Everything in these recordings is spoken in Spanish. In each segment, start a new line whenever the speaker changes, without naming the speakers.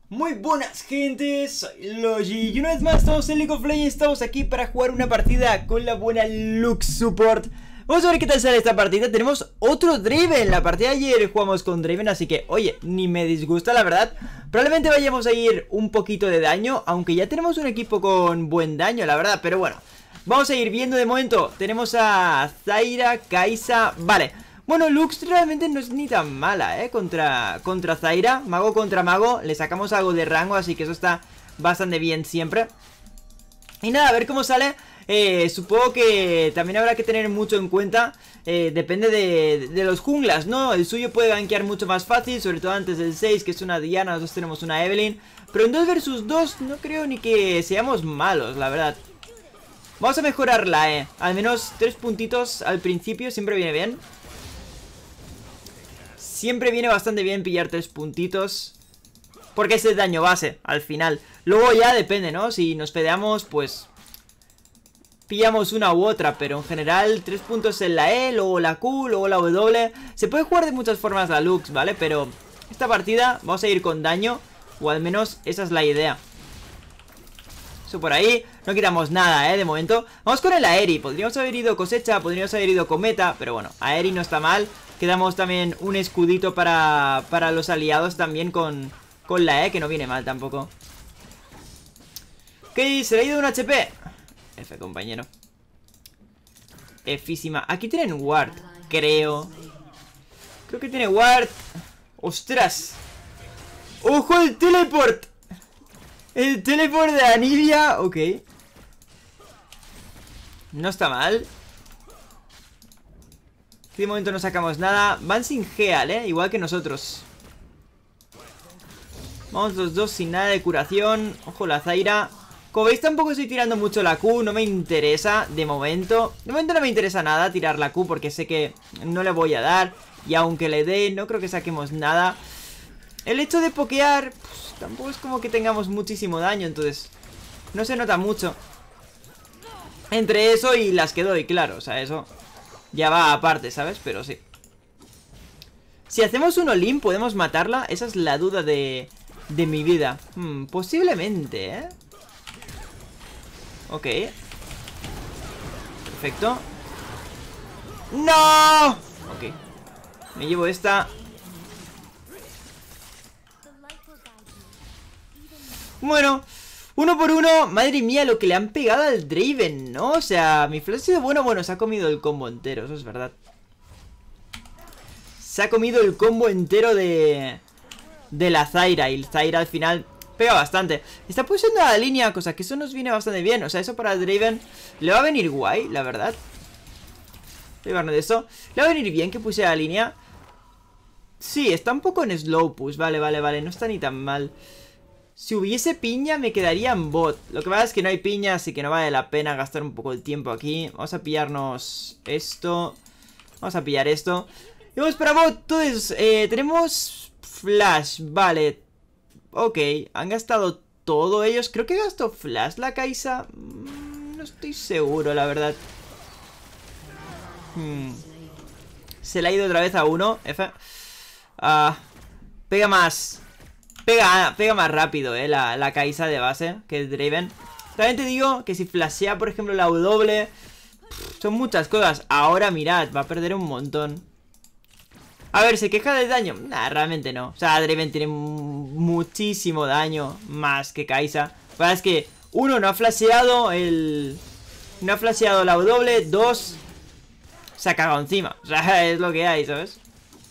Muy buenas gente, soy Logi y una vez más estamos en League of Legends. Estamos aquí para jugar una partida con la buena Lux Support. Vamos a ver qué tal sale esta partida. Tenemos otro Draven. La partida de ayer jugamos con Draven, así que, oye, ni me disgusta la verdad. Probablemente vayamos a ir un poquito de daño, aunque ya tenemos un equipo con buen daño, la verdad. Pero bueno, vamos a ir viendo de momento. Tenemos a Zyra, Kai'Sa, vale. Bueno, Lux realmente no es ni tan mala, contra Zyra, mago contra mago. Le sacamos algo de rango, así que eso está bastante bien siempre. Y nada, a ver cómo sale. Supongo que también habrá que tener mucho en cuenta. Depende de los junglas, ¿no? El suyo puede gankear mucho más fácil, sobre todo antes del 6, que es una Diana. Nosotros tenemos una Evelynn. Pero en 2 vs 2 no creo ni que seamos malos, la verdad. Vamos a mejorarla, al menos 3 puntitos al principio, siempre viene bien. Siempre viene bastante bien pillar 3 puntitos, porque es el daño base, al final. Luego ya depende, ¿no? Si nos fedeamos, pues pillamos una u otra, pero en general 3 puntos en la E, luego la Q, luego la W. Se puede jugar de muchas formas la Lux, ¿vale? Pero esta partida vamos a ir con daño, o al menos esa es la idea. Eso por ahí, no quitamos nada, de momento. Vamos con el Aeri, podríamos haber ido cosecha, podríamos haber ido cometa, pero bueno, Aeri no está mal. Quedamos también un escudito para los aliados también con la E, que no viene mal tampoco. Ok, se le ha ido un HP. F, compañero. Físima. Aquí tienen ward, creo. Creo que tiene ward. ¡Ostras! ¡Ojo el teleport! El teleport de Anivia. Ok. No está mal. De momento no sacamos nada. Van sin Heal, igual que nosotros. Vamos los dos sin nada de curación. Ojo la Zyra. Como veis tampoco estoy tirando mucho la Q. No me interesa de momento. De momento no me interesa nada tirar la Q, porque sé que no le voy a dar. Y aunque le dé, no creo que saquemos nada. El hecho de pokear, pues, tampoco es como que tengamos muchísimo daño. Entonces no se nota mucho entre eso y las que doy, claro. O sea, eso ya va aparte, ¿sabes? Pero sí. Si hacemos un all-in, ¿podemos matarla? Esa es la duda de mi vida. Posiblemente, Ok. Perfecto. ¡No! Ok. Me llevo esta. Bueno, 1 por 1. Madre mía, lo que le han pegado al Draven, ¿no? O sea, mi flash ha sido bueno. Bueno, se ha comido el combo entero, eso es verdad. Se ha comido el combo entero de la Zyra. Y el Zyra al final pega bastante. Está pulsando a la línea, cosa que eso nos viene bastante bien. O sea, eso para el Draven le va a venir guay, la verdad. Voy a llevarnos de eso. Le va a venir bien que puse a la línea. Sí, está un poco en slow push. Vale, vale, vale, no está ni tan mal. Si hubiese piña me quedaría en bot. Lo que pasa es que no hay piña, así que no vale la pena gastar un poco de tiempo aquí. Vamos a pillarnos esto. Vamos a pillar esto. Y vamos para bot. Entonces, tenemos flash, vale. Ok, han gastado todo ellos. Creo que gastó flash la Kai'Sa. No estoy seguro, la verdad. Se le ha ido otra vez a uno. F. Pega más. Pega más rápido, la Kai'Sa de base que el Draven. También te digo que si flashea, por ejemplo, la W, son muchas cosas. Ahora mirad, va a perder un montón. A ver, ¿se queja del daño? Nah, realmente no. O sea, Draven tiene muchísimo daño más que Kai'Sa. La verdad es que, uno, no ha flasheado no ha flasheado la W. Dos, se ha cagado encima. O sea, es lo que hay, ¿sabes?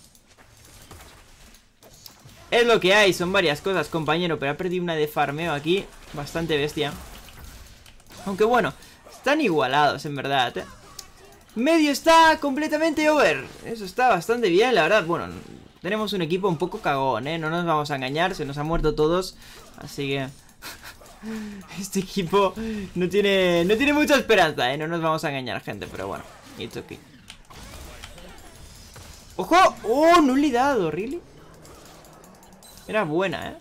Es lo que hay, son varias cosas, compañero. Pero ha perdido una de farmeo aquí bastante bestia. Aunque bueno, están igualados en verdad, Medio está completamente over. Eso está bastante bien, la verdad. Bueno, tenemos un equipo un poco cagón, no nos vamos a engañar. Se nos han muerto todos. Así que este equipo no tiene mucha esperanza, no nos vamos a engañar, gente. Pero bueno, it's okay. ¡Ojo! ¡Oh! No le he dado, ¿really? Era buena,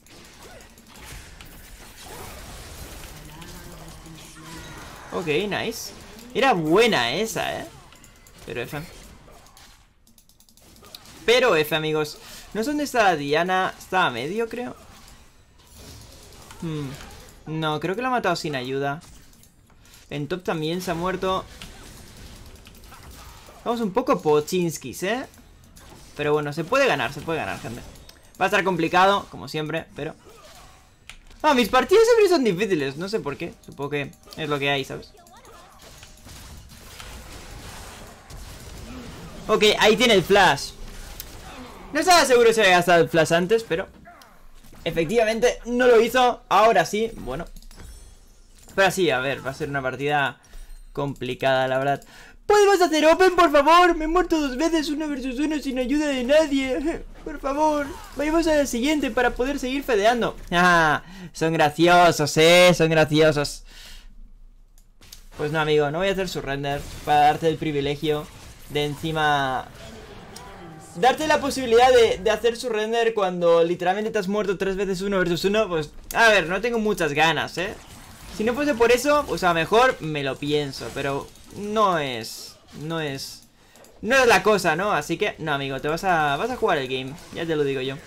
Ok, nice. Era buena esa, Pero F. Pero F, amigos. No sé dónde está la Diana. Está a medio, creo. No, creo que lo ha matado sin ayuda. En top también se ha muerto. Vamos un poco pochinskis, ¿eh? Pero bueno, se puede ganar, gente. Va a estar complicado, como siempre, pero... Ah, mis partidas siempre son difíciles, no sé por qué. Supongo que es lo que hay, ¿sabes? Ok, ahí tiene el flash. No estaba seguro si había gastado el flash antes, pero... efectivamente, no lo hizo. Ahora sí, bueno. Pero sí, a ver, va a ser una partida complicada, la verdad. ¿Podemos hacer open, por favor? Me he muerto 2 veces, 1 versus 1 sin ayuda de nadie. Por favor, vayamos a la siguiente para poder seguir fedeando. Ah, son graciosos, son graciosos. Pues no, amigo, no voy a hacer surrender para darte el privilegio de encima... darte la posibilidad de hacer surrender cuando literalmente te has muerto 3 veces 1 versus 1. Pues, a ver, no tengo muchas ganas, Si no fuese por eso, pues a lo mejor me lo pienso, pero no es la cosa, ¿no? Así que, no, amigo, vas a jugar el game, ya te lo digo yo.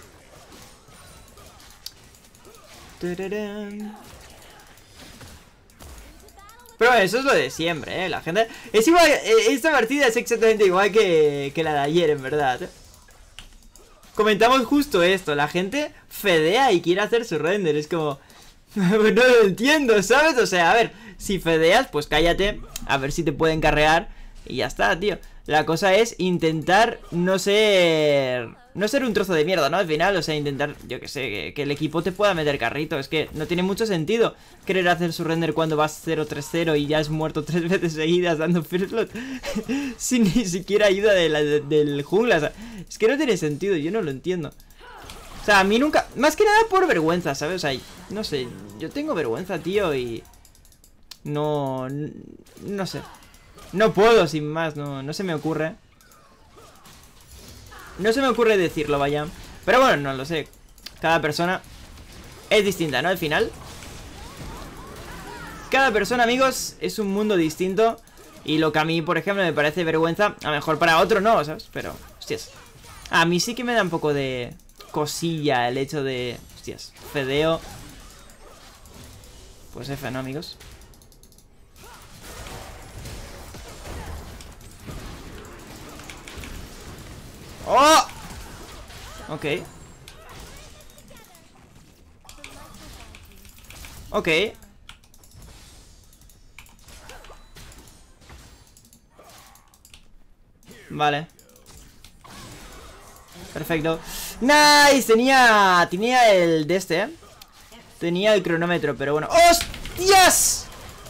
Pero eso es lo de siempre, la gente... es igual, esta partida es exactamente igual que la de ayer, en verdad. Comentamos justo esto, la gente fedea y quiere hacer su render, es como... no lo entiendo, ¿sabes? O sea, a ver, si fedeas, pues cállate, a ver si te pueden carrear y ya está, tío. La cosa es intentar no ser un trozo de mierda, ¿no? Al final, o sea, intentar, yo que sé, que el equipo te pueda meter carrito. Es que no tiene mucho sentido querer hacer su render cuando vas 0-3-0 y ya has muerto 3 veces seguidas dando first blood sin ni siquiera ayuda del jungla. O sea, es que no tiene sentido, yo no lo entiendo. O sea, a mí nunca... más que nada por vergüenza, ¿sabes? O sea, no sé, yo tengo vergüenza, tío, y... no sé. No puedo, sin más, no se me ocurre. No se me ocurre decirlo, vaya. Pero bueno, no lo sé. Cada persona es distinta, ¿no? Al final. Cada persona, amigos, es un mundo distinto. Y lo que a mí, por ejemplo, me parece vergüenza, a lo mejor para otro no, ¿sabes? Pero, hostias. A mí sí que me da un poco de... cosilla el hecho de... hostias, fedeo. Pues F, ¿no, amigos? ¡Oh! Ok. Ok. Vale. Perfecto. Nice, tenía el de este, tenía el cronómetro, pero bueno. ¡Hostias!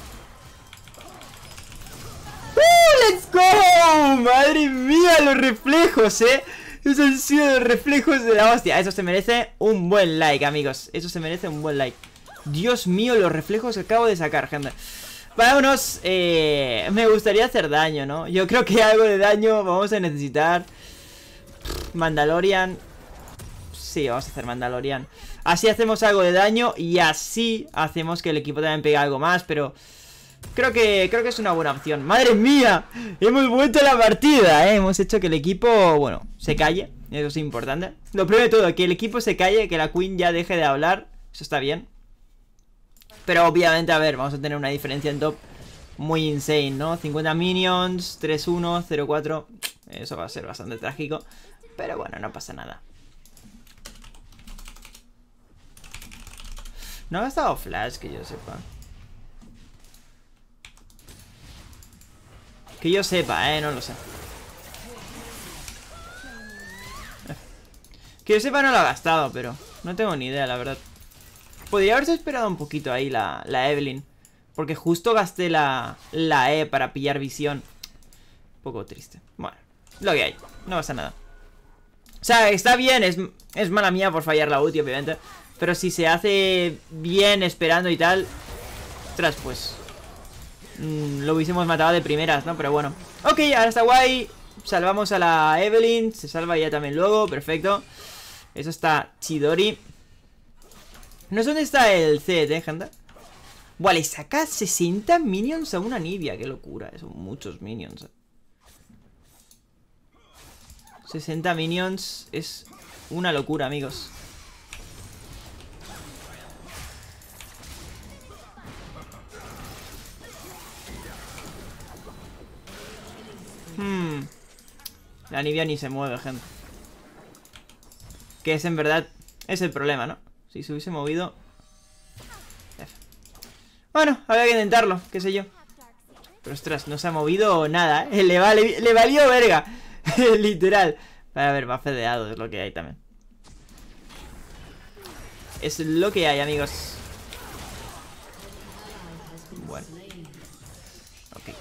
¡Let's go! Madre mía, los reflejos, esos han sido los reflejos de la hostia. Eso se merece un buen like, amigos. Eso se merece un buen like. Dios mío, los reflejos que acabo de sacar, gente. Vámonos. Me gustaría hacer daño, ¿no? Yo creo que algo de daño vamos a necesitar. Mandalorian. Sí, vamos a hacer Mandalorian. Así hacemos algo de daño y así hacemos que el equipo también pegue algo más, pero creo que es una buena opción. ¡Madre mía! Hemos vuelto a la partida, hemos hecho que el equipo, bueno, se calle. Eso es importante. Lo primero de todo, que el equipo se calle, que la Queen ya deje de hablar. Eso está bien. Pero obviamente, a ver, vamos a tener una diferencia en top muy insane, ¿no? 50 minions, 3-1, 0-4. Eso va a ser bastante trágico. Pero bueno, no pasa nada. No ha gastado flash, que yo sepa. Que yo sepa, no lo sé. Que yo sepa no lo ha gastado, pero no tengo ni idea, la verdad. Podría haberse esperado un poquito ahí la Evelynn, porque justo gasté la E para pillar visión. Un poco triste. Bueno, lo que hay, no pasa nada. O sea, está bien, es mala mía por fallar la ulti, obviamente. Pero si se hace bien esperando y tal, ostras, pues lo hubiésemos matado de primeras, ¿no? Pero bueno. Ok, ahora está guay. Salvamos a la Evelynn. Se salva ella también luego, perfecto. Eso está chidori. No sé dónde está el CT, gente. Buah, le saca 60 minions a una Nibia. Qué locura, son muchos minions. 60 minions es una locura, amigos. La Nibia ni se mueve, gente. Que es en verdad... es el problema, ¿no? Si se hubiese movido... Bueno, había que intentarlo, qué sé yo. Pero ostras, no se ha movido nada, ¿eh? Le valió verga. Literal. A ver, va fedeado, es lo que hay también. Es lo que hay, amigos. Bueno. Ok.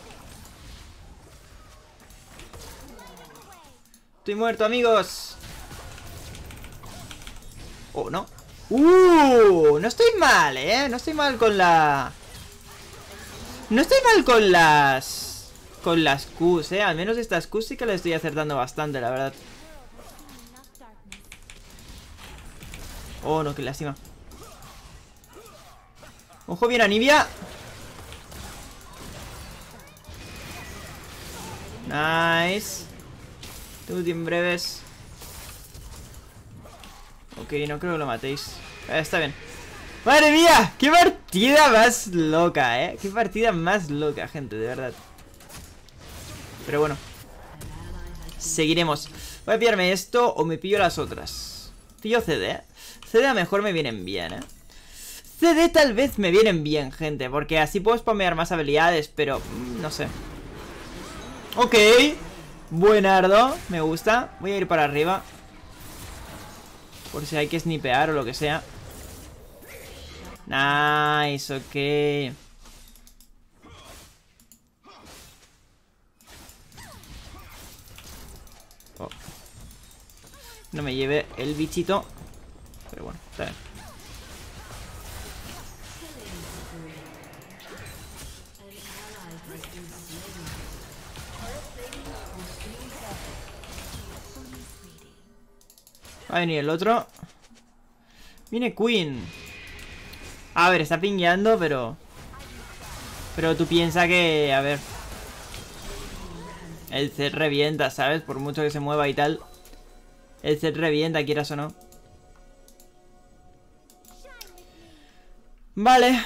Estoy muerto, amigos. Oh, no. No estoy mal, no estoy mal con la... No estoy mal con las... con las Qs, al menos estas Qs sí que las estoy acertando bastante, la verdad. Oh, no, qué lástima. Ojo bien, Anivia. Nice. Tú en breves. Ok, no creo que lo matéis. Está bien. ¡Madre mía! ¡Qué partida más loca, qué partida más loca, gente, de verdad! Pero bueno. Seguiremos. Voy a pillarme esto o me pillo las otras. Pillo CD, CD a lo mejor me vienen bien, CD tal vez me vienen bien, gente, porque así puedo spamear más habilidades, pero... no sé. Ok. Buenardo, me gusta. Voy a ir para arriba. Por si hay que snipear o lo que sea. Nice, ok. Oh. No me lleve el bichito. Pero bueno, está bien. Va a venir el otro. Viene Queen. A ver, está pingueando, pero tú piensas que... a ver, el set revienta, ¿sabes? Por mucho que se mueva y tal, el set revienta, quieras o no. Vale.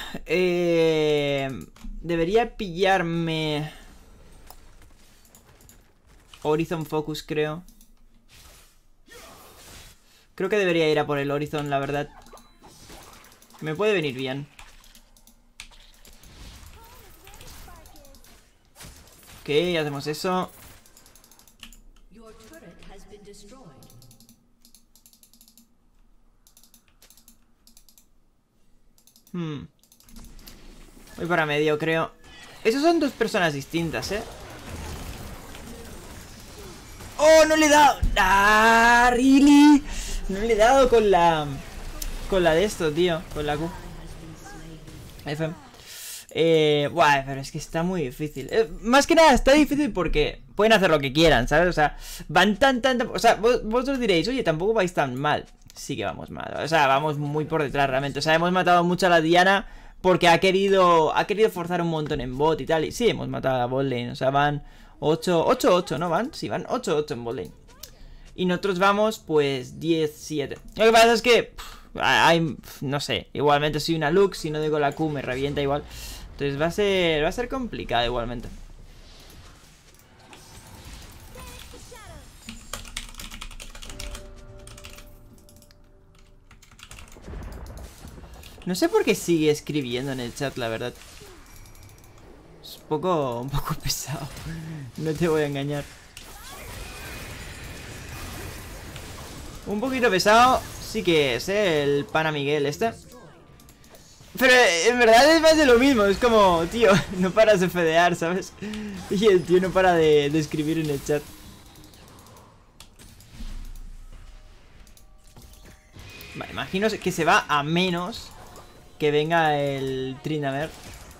Debería pillarme Horizon Focus, creo. Creo que debería ir a por el Horizon, la verdad. Me puede venir bien. Ok, hacemos eso. Voy para medio, creo. Esos son dos personas distintas, ¡Oh, no le he dado! ¡Ah, really! No le he dado con la... con la de esto, tío. Con la Q. F. Buah, pero es que está muy difícil. Más que nada está difícil porque pueden hacer lo que quieran, ¿sabes? O sea, van tan... O sea, vosotros diréis, oye, tampoco vais tan mal. Sí que vamos mal. O sea, vamos muy por detrás realmente. O sea, hemos matado mucho a la Diana porque ha querido forzar un montón en bot y tal. Y sí, hemos matado a bot lane. O sea, van 8-8, ¿no van? Sí, van 8-8 en bot lane. Y nosotros vamos, pues, 10-7. Lo que pasa es que... no sé, igualmente soy una Lux, si no digo la Q me revienta igual. Entonces va a ser complicado igualmente. No sé por qué sigue escribiendo en el chat, la verdad. Es un poco pesado. No te voy a engañar. Un poquito pesado sí que es, el pana Miguel este. Pero en verdad es más de lo mismo. Es como, tío, no paras de fedear, ¿sabes? Y el tío no para de escribir en el chat. Vale, imagino que se va a menos que venga el Tryndamere.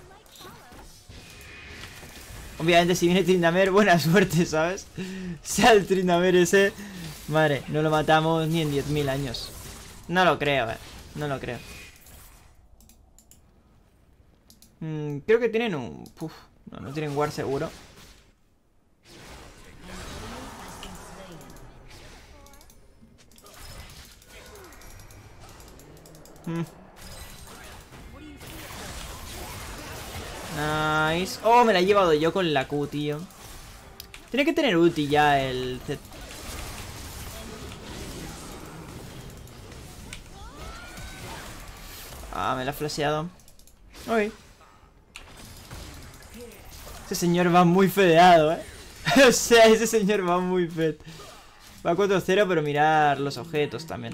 Obviamente si viene Tryndamere, buena suerte, ¿sabes? Sea el Tryndamere ese... Madre, no lo matamos ni en 10.000 años. No lo creo, no lo creo. Creo que tienen un... no tienen Ward seguro. Nice. Oh, me la he llevado yo con la Q, tío. Tiene que tener ulti ya el Z. Ah, me la ha flasheado. Ok. Ese señor va muy fedeado, O sea, ese señor va muy fed. Va 4-0, pero mirar los objetos también.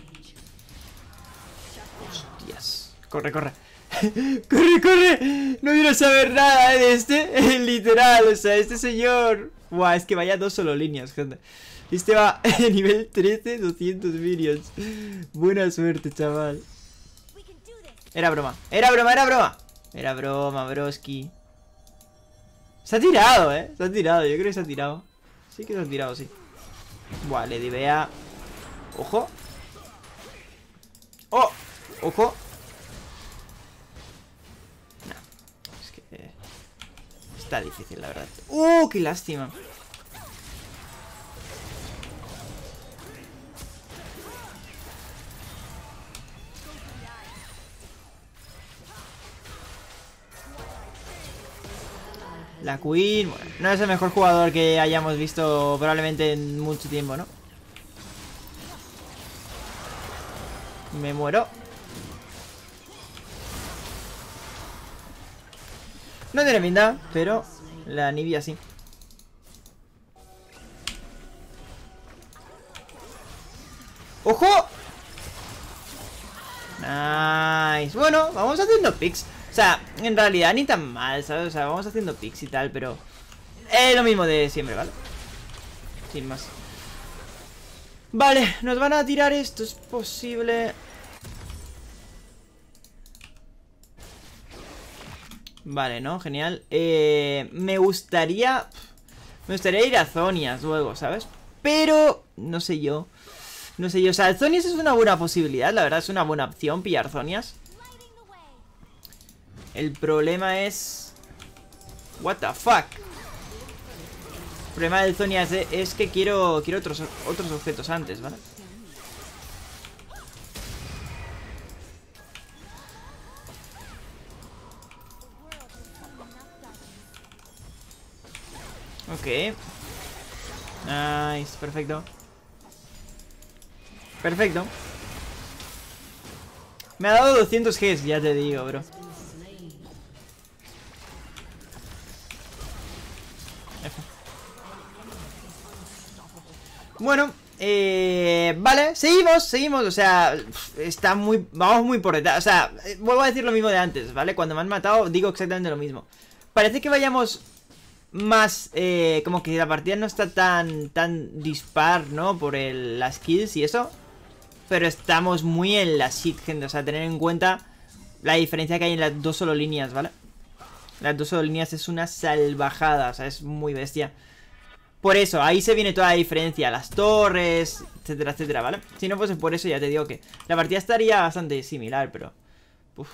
Hostias. Corre, corre. ¡Corre, corre! No quiero saber nada de este. Literal, o sea, este señor. Buah, es que vaya 2 solo líneas, gente. Este va nivel 13, 200 minions. Buena suerte, chaval. Era broma, era broma, era broma. Era broma, broski. Se ha tirado, se ha tirado, yo creo que se ha tirado. Sí que se ha tirado, sí. Buah, le divea. Ojo. Oh, ojo. No, es que está difícil, la verdad. Qué lástima. La Queen, bueno, no es el mejor jugador que hayamos visto probablemente en mucho tiempo, ¿no? Me muero. No tiene pinta, pero la Nibia sí. ¡Ojo! Nice. Bueno, vamos haciendo picks. O sea, en realidad ni tan mal, ¿sabes? O sea, vamos haciendo picks y tal, pero es lo mismo de siempre, ¿vale? Sin más. Vale, nos van a tirar esto, es posible. Vale, ¿no? Genial. Me gustaría ir a Zonias luego, ¿sabes? Pero, no sé yo. No sé yo, o sea, Zonias es una buena posibilidad, la verdad es una buena opción pillar Zonias. El problema es... What the fuck. El problema del Zonias es que quiero otros objetos antes, ¿vale? Ok. Nice, perfecto. Perfecto. Me ha dado 200 Gs, ya te digo, bro. Bueno, vale, seguimos, o sea, está muy, vamos muy por detrás, o sea, vuelvo a decir lo mismo de antes, ¿vale? Cuando me han matado digo exactamente lo mismo. Parece que vayamos más, como que la partida no está tan dispar, ¿no? Por las kills y eso. Pero estamos muy en la shit, gente, o sea, tener en cuenta la diferencia que hay en las 2 solo líneas, ¿vale? Las 2 solo líneas es una salvajada, o sea, es muy bestia. Por eso, ahí se viene toda la diferencia, las torres, etcétera, etcétera, ¿vale? Si no fuese por eso ya te digo que la partida estaría bastante similar, pero... Uf.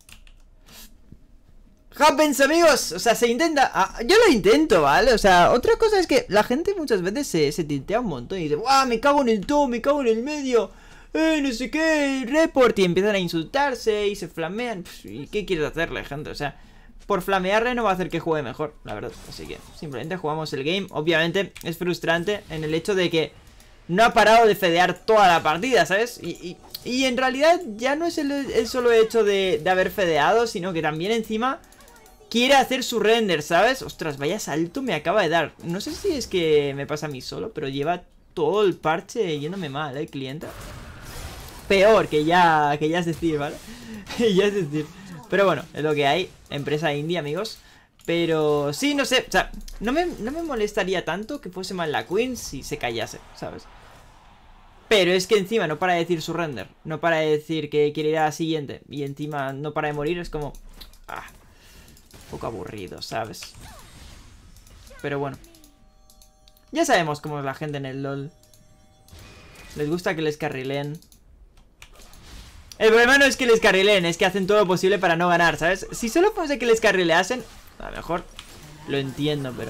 Happens, amigos, o sea, se intenta... yo lo intento, ¿vale? O sea, otra cosa es que la gente muchas veces se tiltea un montón y dice, ¡guau! Me cago en el top, me cago en el medio, no sé qué, report, y empiezan a insultarse y se flamean. ¿Y qué quieres hacerle, gente? O sea... Por flamearle no va a hacer que juegue mejor, la verdad. Así que simplemente jugamos el game. Obviamente es frustrante en el hecho de que no ha parado de fedear toda la partida, ¿sabes? Y en realidad ya no es el solo hecho de haber fedeado, sino que también encima quiere hacer su render, ¿sabes? Ostras, vaya salto me acaba de dar. No sé si es que me pasa a mí solo, pero lleva todo el parche yéndome mal, clienta. Peor, que ya es decir, ¿vale? Ya es decir. Pero bueno, es lo que hay. Empresa indie, amigos. Pero sí, no sé, o sea, no me molestaría tanto que fuese mal la Queen si se callase, ¿sabes? Pero es que encima no para de decir su render, no para de decir que quiere ir a la siguiente, y encima no para de morir, es como... un poco aburrido, ¿sabes? Pero bueno, ya sabemos cómo es la gente en el LoL. Les gusta que les carrileen. El problema no es que les carrileen, es que hacen todo lo posible para no ganar, ¿sabes? Si solo fuese que les carrileasen, a lo mejor lo entiendo, pero...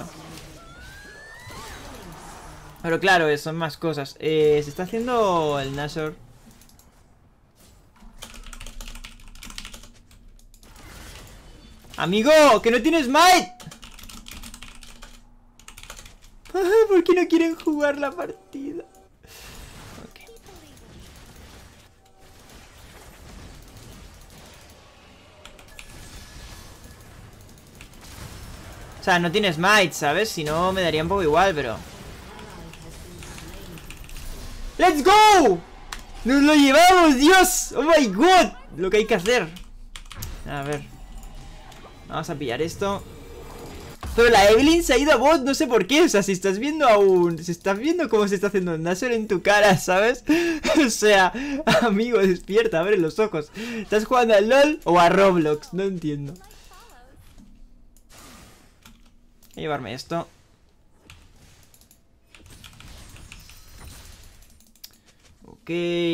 Pero claro, son más cosas. Se está haciendo el Nashor. ¡Amigo! ¡Que no tienes might! ¿Por qué no quieren jugar la partida? sea, no tiene smite, ¿sabes? Si no, me daría un poco igual, pero... ¡Let's go! ¡Nos lo llevamos, Dios! ¡Oh my god! Lo que hay que hacer. A ver. Vamos a pillar esto. Pero la Evelynn se ha ido a bot, no sé por qué. O sea, si estás viendo aún... Si estás viendo cómo se está haciendo un Nashor en tu cara, ¿sabes? O sea, amigo, despierta, abre los ojos. ¿Estás jugando al LOL o a Roblox? No entiendo. Voy a llevarme esto. Ok.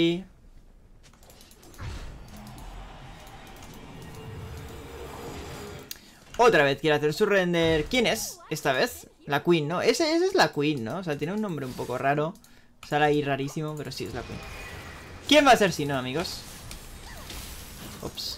Otra vez quiere hacer su render. ¿Quién es? Esta vez. La Queen, ¿no? Esa es la Queen, ¿no? O sea, tiene un nombre un poco raro. Sale ahí rarísimo, pero sí es la Queen. ¿Quién va a ser si no, amigos? Ups.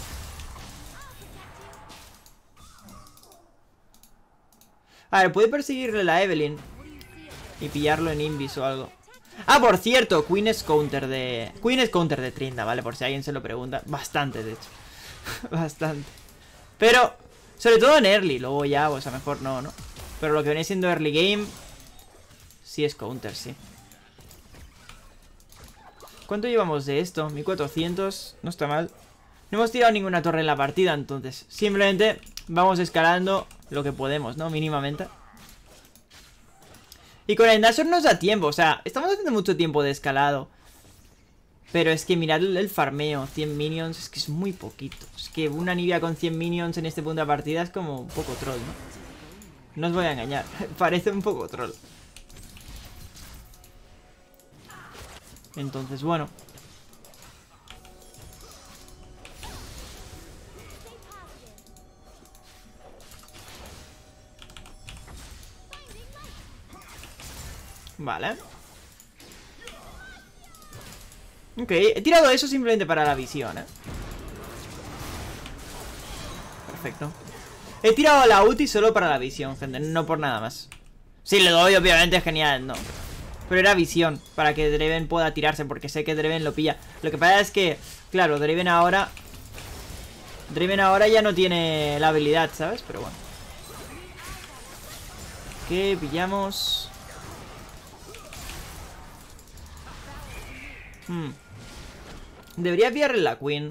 A ver, puede perseguirle la Evelynn y pillarlo en Invis o algo. Ah, por cierto, Queen es counter de Trinda, ¿vale? Por si alguien se lo pregunta. Bastante, de hecho. Bastante. Pero, sobre todo en early. Luego ya, pues a lo mejor no, ¿no? Pero lo que viene siendo early game, sí es counter, sí. ¿Cuánto llevamos de esto? 1400, no está mal. No hemos tirado ninguna torre en la partida, entonces simplemente vamos escalando lo que podemos, ¿no? Mínimamente. Y con el Nashor nos da tiempo, o sea, estamos haciendo mucho tiempo de escalado. Pero es que mirad el farmeo, 100 minions, es que es muy poquito. Es que una Nibia con 100 minions en este punto de partida es como un poco troll, ¿no? No os voy a engañar, parece un poco troll. Entonces, bueno. Vale. Ok, he tirado eso simplemente para la visión, ¿eh? Perfecto. He tirado la ulti solo para la visión, gente, no por nada más. Si le doy, obviamente, genial, no. Pero era visión, para que Draven pueda tirarse, porque sé que Draven lo pilla. Lo que pasa es que, claro, Draven ahora ya no tiene la habilidad, ¿sabes? Pero bueno. Ok, pillamos. Debería pillarle la Queen.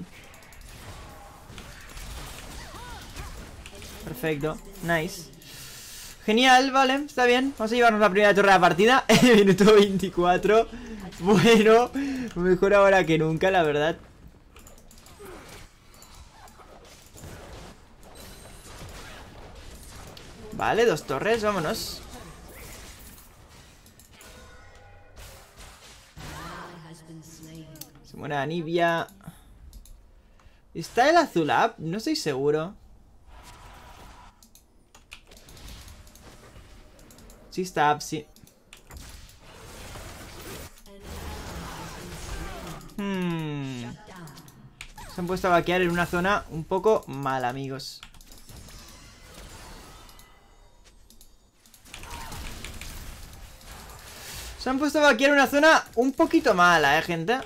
Perfecto, nice. Genial, vale, está bien. Vamos a llevarnos la primera torre de la partida. Minuto 24. Bueno, mejor ahora que nunca, la verdad. Vale, 2 torres, vámonos. Se muere Anivia. ¿Está el azul up? No estoy seguro. Sí está up, sí. Se han puesto a vaquear en una zona un poco mala, amigos. Se han puesto a vaquear en una zona un poquito mala, gente.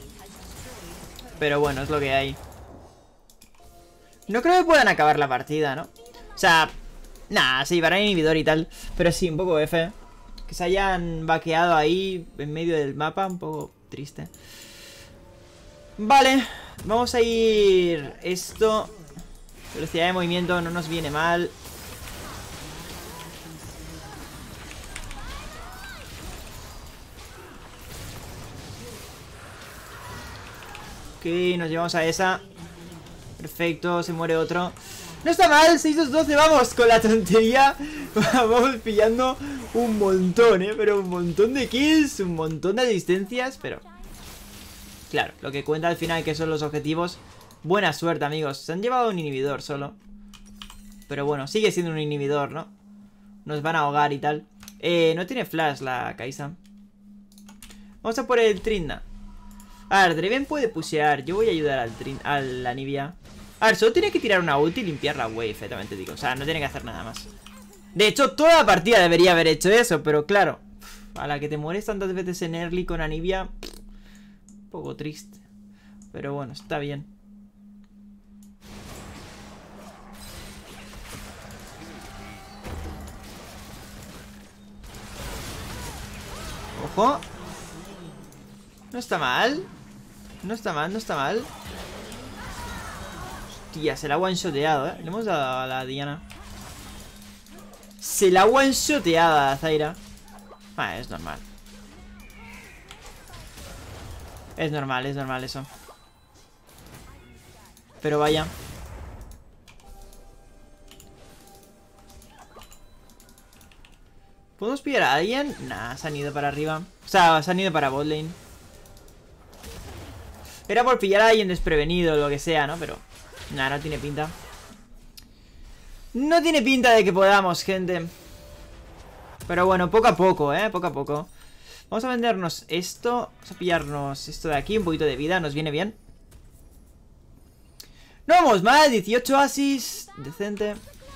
Pero bueno, es lo que hay. No creo que puedan acabar la partida, ¿no? O sea, nada, se llevarán inhibidor y tal. Pero sí, un poco F. Que se hayan vaqueado ahí en medio del mapa, un poco triste. Vale, vamos a ir esto. Velocidad de movimiento no nos viene mal. Ok, nos llevamos a esa. Perfecto, se muere otro. No está mal, 6-2-12, vamos con la tontería. Vamos pillando un montón, pero un montón de kills, un montón de asistencias, pero... Claro, lo que cuenta al final que son los objetivos. Buena suerte, amigos. Se han llevado un inhibidor solo. Pero bueno, sigue siendo un inhibidor, ¿no? Nos van a ahogar y tal. No tiene flash la Kai'Sa. Vamos a por el Trinda. A ver, Draven puede pushear. Yo voy a ayudar a la Nibia. A ver, solo tiene que tirar una ulti y limpiar la wave, también te digo. O sea, no tiene que hacer nada más. De hecho, toda la partida debería haber hecho eso, pero claro, a la que te mueres tantas veces en early con Anivia, un poco triste. Pero bueno, está bien. Ojo. No está mal. No está mal, no está mal. Hostia, se la ha one-shoteado, Le hemos dado a la Diana. Se la ha one-shoteado a la Zaira. Ah, es normal. Es normal eso. Pero vaya. ¿Podemos pillar a alguien? Nah, se han ido para arriba. O sea, se han ido para botlane. Era por pillar a alguien desprevenido o lo que sea, ¿no? Pero... nah, no tiene pinta. No tiene pinta de que podamos, gente. Pero bueno, poco a poco, poco a poco. Vamos a vendernos esto. Vamos a pillarnos esto de aquí, un poquito de vida, nos viene bien. No vamos mal, 18 asis. Decente.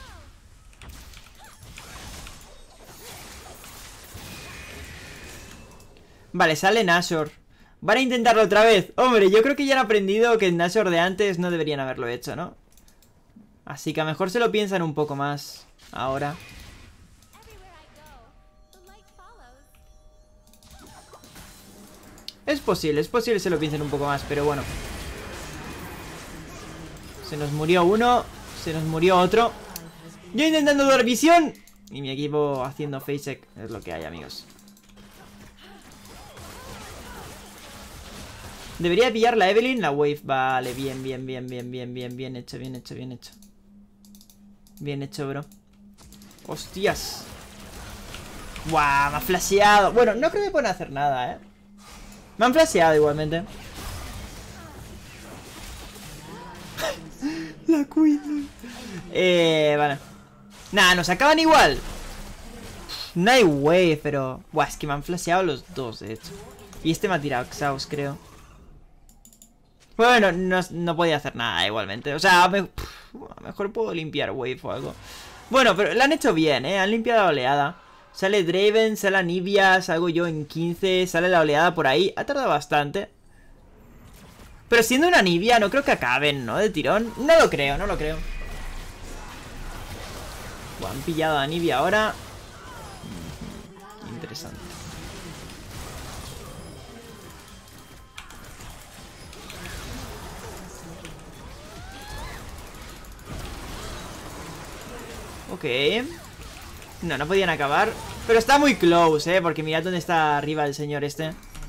Vale, sale Nashor. Van a intentarlo otra vez. Hombre, yo creo que ya han aprendido que el Nashor de antes no deberían haberlo hecho, ¿no? Así que a lo mejor se lo piensan un poco más ahora. Es posible se lo piensen un poco más, pero bueno. Se nos murió uno, se nos murió otro. Yo intentando dar visión y mi equipo haciendo face check. Es lo que hay, amigos. Debería pillar la Evelynn, la wave. Vale, bien hecho. Bien hecho, bro. Hostias. Buah, me ha flasheado. Bueno, no creo que puedan hacer nada, Me han flasheado igualmente. La Queen. Vale. Nah, nos acaban igual. No hay way, pero... buah, es que me han flasheado los dos, de hecho. Y este me ha tirado Xaos, creo. Bueno, no podía hacer nada igualmente. O sea, a lo mejor puedo limpiar wave o algo. Bueno, pero lo han hecho bien, Han limpiado la oleada. Sale Draven, sale Anivia, salgo yo en 15, sale la oleada por ahí. Ha tardado bastante. Pero siendo una Anivia, no creo que acaben, ¿no? De tirón. No lo creo. Buah, han pillado a Anivia ahora. Interesante. Ok. No podían acabar. Pero está muy close, porque mirad dónde está arriba el señor este.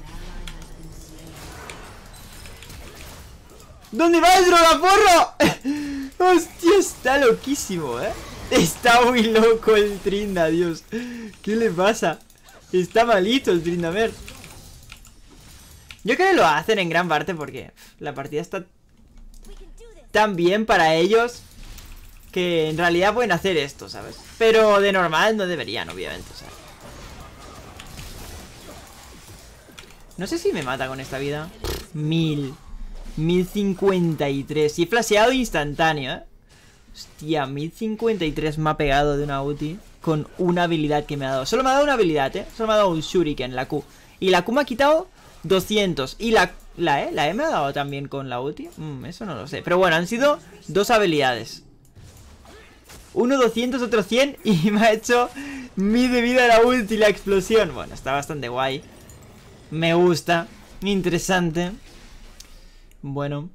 ¿Dónde va el drogaporro? Hostia, está loquísimo, Está muy loco el Trinda, Dios. ¿Qué le pasa? Está malito el Trindamer. Yo creo que lo hacen en gran parte porque la partida está tan bien para ellos que en realidad pueden hacer esto, ¿sabes? Pero de normal no deberían, obviamente, ¿sabes? No sé si me mata con esta vida. 1053. Y he flasheado instantáneo, Hostia, 1053 me ha pegado de una ulti con una habilidad que me ha dado. Solo me ha dado una habilidad, Solo me ha dado un shuriken, la Q. Y la Q me ha quitado 200. Y la E me ha dado también con la ulti. Eso no lo sé. Pero bueno, han sido dos habilidades. Uno 200, otro 100. Y me ha hecho 1000 de vida la ulti y la explosión. Bueno, está bastante guay. Me gusta. Interesante. Bueno.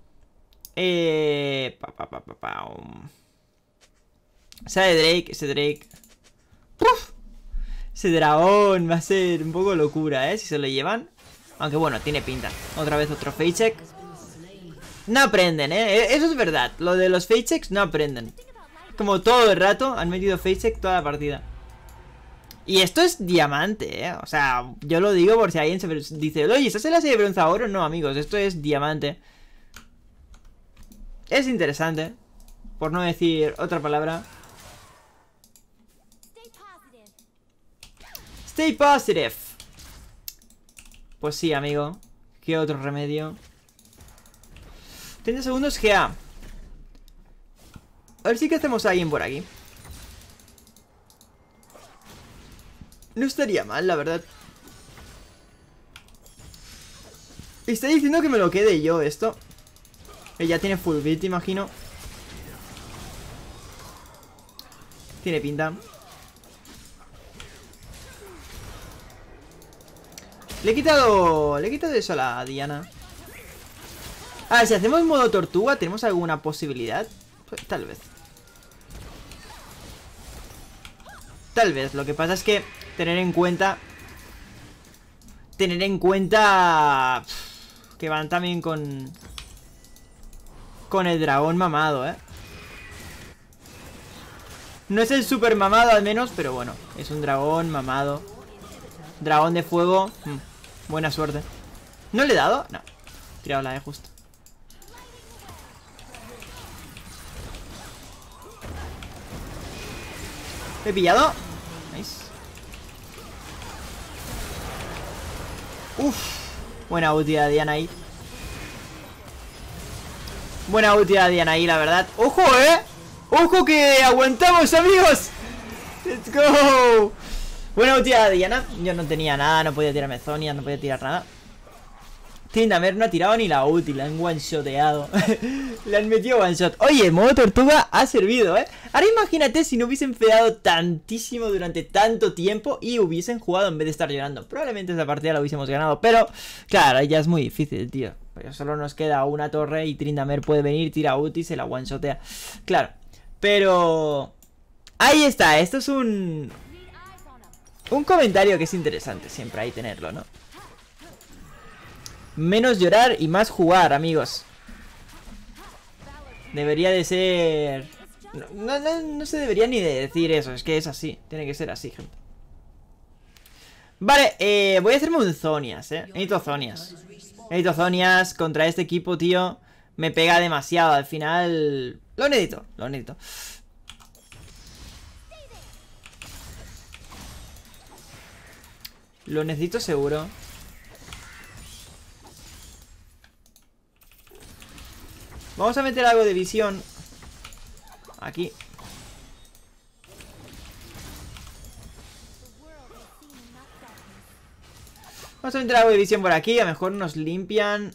Sale Drake, ese Drake. ¡Puf! Ese dragón va a ser un poco locura, si se lo llevan. Aunque bueno, tiene pinta. Otra vez otro face check. No aprenden, eso es verdad. Lo de los face checks no aprenden. Como todo el rato han metido face check toda la partida. Y esto es diamante, O sea, yo lo digo por si alguien se dice, oye, ¿estás en la serie de bronce oro? No, amigos, esto es diamante. Es interesante, por no decir otra palabra. Stay positive. Pues sí, amigo. ¿Qué otro remedio? 30 segundos GA. A ver si que hacemos a alguien por aquí. No estaría mal, la verdad. Está diciendo que me lo quede yo esto. Ella tiene full beat, imagino. Tiene pinta. Le he quitado eso a la Diana. Ah, si hacemos modo tortuga, ¿tenemos alguna posibilidad? Pues, tal vez. Tal vez, lo que pasa es que tener en cuenta que van también con el dragón mamado, No es el super mamado al menos, pero bueno, es un dragón mamado. Dragón de fuego. Buena suerte. ¿No le he dado? No. Tirado la justo. ¿Le he pillado? Nice. Uff. Buena ulti de Diana ahí. Buena ulti de Diana ahí, la verdad. ¡Ojo, ¡Ojo que aguantamos, amigos! ¡Let's go! Buena ulti de Diana. Yo no tenía nada, no podía tirarme Zonia, no podía tirar nada. Tryndamere no ha tirado ni la ulti, la han one-shoteado. Le han metido one-shot. Oye, modo tortuga ha servido, Ahora imagínate si no hubiesen fedeado tantísimo durante tanto tiempo y hubiesen jugado en vez de estar llorando. Probablemente esa partida la hubiésemos ganado, pero claro, ya es muy difícil, tío. Porque solo nos queda una torre y Tryndamere puede venir, tira ulti y se la one-shotea. Claro, pero... ahí está, esto es un comentario que es interesante siempre ahí tenerlo, ¿no? Menos llorar y más jugar, amigos. Debería de ser... No se debería ni de decir eso. Es que es así, tiene que ser así, gente. Vale, voy a hacerme un Zonias, Necesito Zonias. Necesito Zonias contra este equipo, tío. Me pega demasiado, al final... Lo necesito, lo necesito. Lo necesito seguro. Vamos a meter algo de visión aquí. Vamos a meter algo de visión por aquí. A lo mejor nos limpian.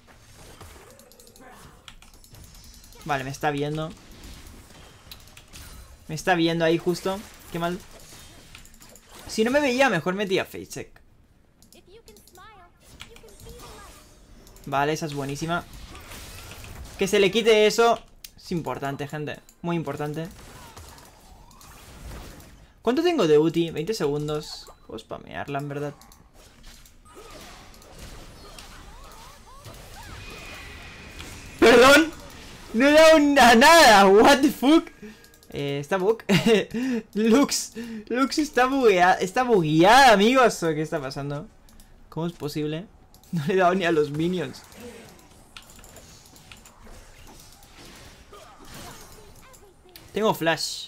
Vale, me está viendo. Me está viendo ahí justo. Qué mal. Si no me veía, mejor metía face check. Vale, esa es buenísima. Que se le quite eso es importante, gente. Muy importante. ¿Cuánto tengo de ulti? 20 segundos. Puedo spamearla, en verdad. ¡Perdón! No he dado nada. What the fuck. ¿Está bug? Lux está bugueada. ¿Está bugueada, amigos? ¿O qué está pasando? ¿Cómo es posible? No le he dado ni a los minions. Tengo flash.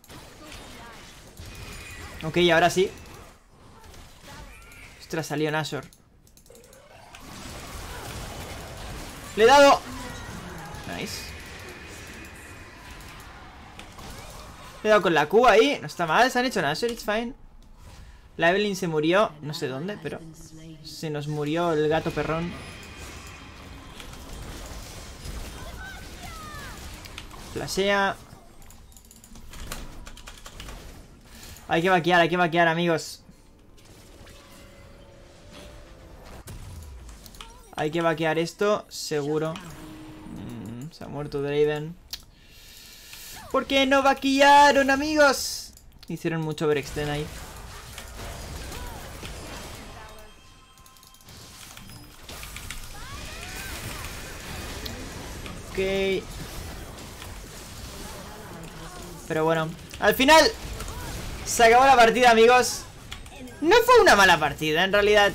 Ok, ahora sí. Ostras, salió Nashor. Le he dado. Nice. Le he dado con la Q ahí. No está mal, se han hecho Nashor, it's fine. La Evelyn se murió. No sé dónde, pero se nos murió el gato perrón. Flashea. Hay que vaquear, amigos. Hay que vaquear esto, seguro. Se ha muerto Draven. ¿Por qué no vaquearon, amigos? Hicieron mucho overextend ahí. Ok. Pero bueno, al final se acabó la partida, amigos. No fue una mala partida, en realidad.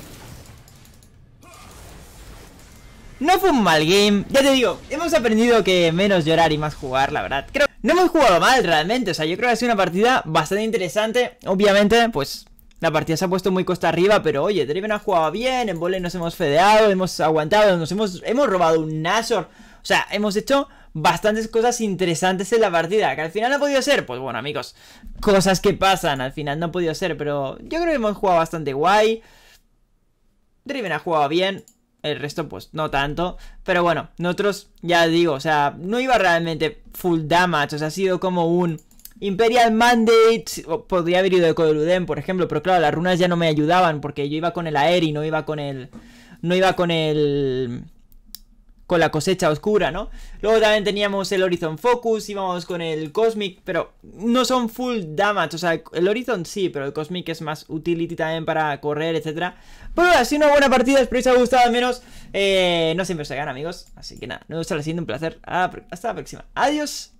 No fue un mal game. Ya te digo, hemos aprendido que menos llorar y más jugar, la verdad. Creo que no hemos jugado mal realmente. O sea, yo creo que ha sido una partida bastante interesante. Obviamente, pues la partida se ha puesto muy costa arriba. Pero oye, Draven ha jugado bien. En vole nos hemos fedeado, hemos aguantado, hemos robado un Nashor. O sea, hemos hecho bastantes cosas interesantes en la partida. Que al final no ha podido ser, pues bueno, amigos, cosas que pasan, al final no ha podido ser. Pero yo creo que hemos jugado bastante guay. Draven ha jugado bien. El resto pues no tanto. Pero bueno, nosotros ya digo, o sea, no iba realmente full damage. O sea, ha sido como un Imperial Mandate, podría haber ido de Codoluden, por ejemplo, pero claro, las runas ya no me ayudaban porque yo iba con el Aeri, no iba con el... No iba con el... Con la cosecha oscura, ¿no? Luego también teníamos el Horizon Focus, íbamos con el Cosmic, pero no son full damage, o sea, el Horizon sí, pero el Cosmic es más utility también para correr, etcétera. Pero bueno, ha sido una buena partida, espero que os haya gustado al menos. No siempre se gana, amigos, así que nada, nos vemos a la siguiente, un placer. Hasta la próxima, adiós.